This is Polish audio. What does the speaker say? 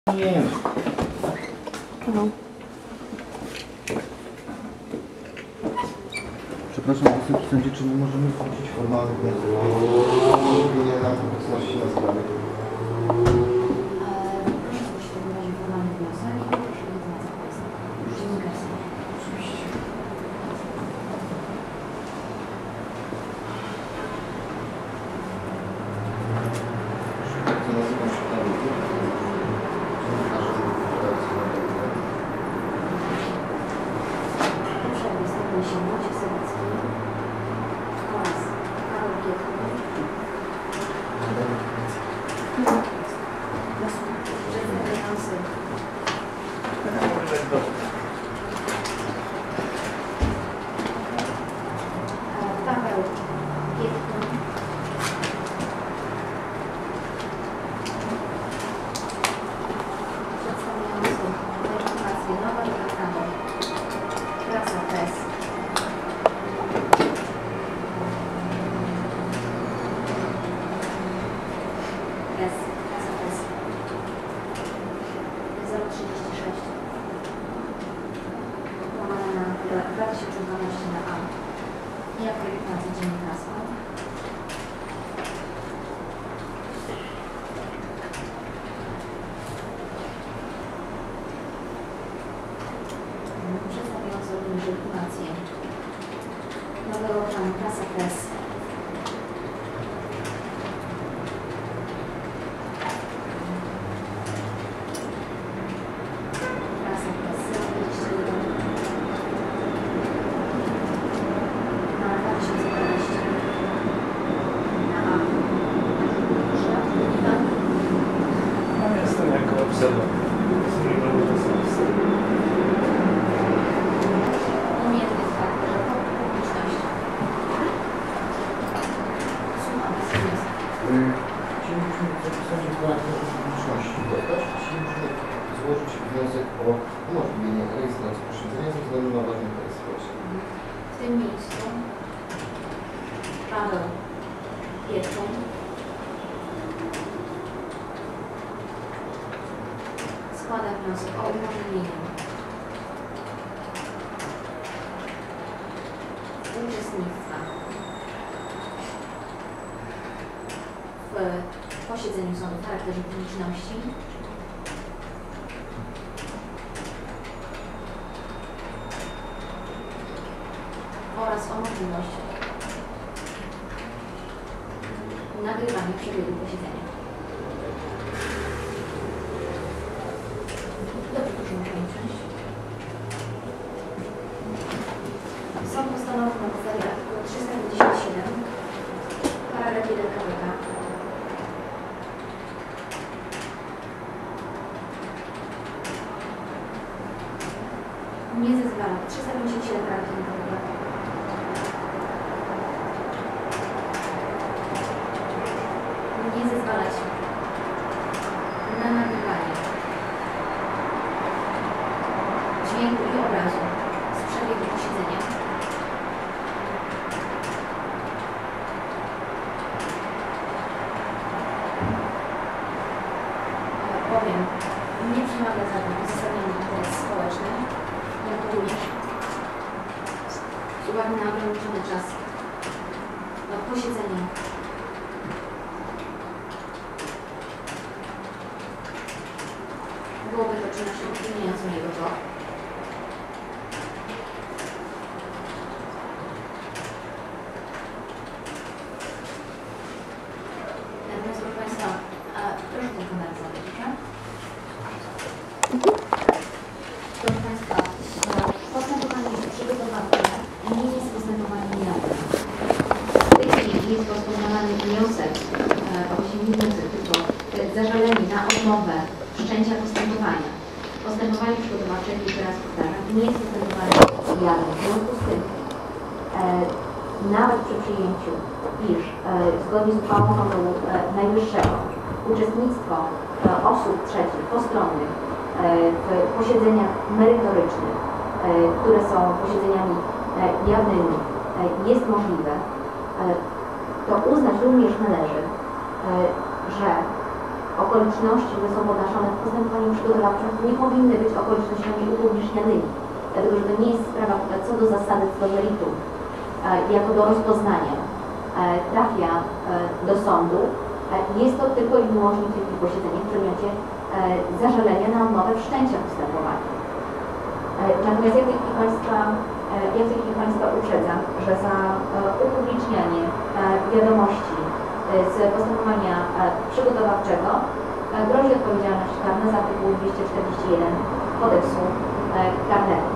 Nie. No. Przepraszam, Wysoki Sądzie, czy my możemy wrócić formalny wniosek o mówienie nam obecności na sprawie? Składa wniosek o umożliwienie uczestnictwa w posiedzeniu sądu w charakterze publiczności oraz o możliwość nagrywania przebiegu posiedzenia. Dobrze, proszę usiąść. Sąd postanowił na podstawie artykułu 357 paragraf 1 KPK nie zezwala 357 paragraf 1 KPK nie zezwalać na nagrywanie dźwięku i obrazu z przebiegu posiedzenia bowiem nie przemawia za tym uzasadniony interes społeczny, jak również z uwagi na ograniczony czas posiedzenia byłoby to czynnością utrudniającą jego to. Natomiast, proszę Państwa, proszę tę kamerę zabrać, proszę. Proszę Państwa, postępowanie przygotowawcze nie jest postępowaniem jawnym. W tej chwili jest rozpoznawany wniosek, właśnie nie wniosek, tylko zażalenie na odmowę wszczęcia postępowania. Postępowanie przygotowawcze, jeszcze raz powtarzam, nie jest postępowaniem jawnym. W związku z tym, nawet przy przyjęciu, iż zgodnie z uchwałą Sądu Najwyższego uczestnictwo osób trzecich, postronnych w posiedzeniach merytorycznych, które są posiedzeniami jawnymi, jest możliwe, to uznać również należy, że okoliczności, które są podnoszone w postępowaniu przygotowawczym, nie powinny być okolicznościami upublicznianymi. Dlatego, że to nie jest sprawa, która co do zasady, co do meritum, jako do rozpoznania trafia do sądu. Jest to tylko i wyłącznie tylko posiedzenie w przedmiocie zażalenia na odmowę wszczęcia postępowania. Natomiast ja w tej chwili Państwa uprzedzam, że za upublicznianie wiadomości z postępowania przygotowawczego grozi odpowiedzialność karna z artykułu 241 Kodeksu karnego.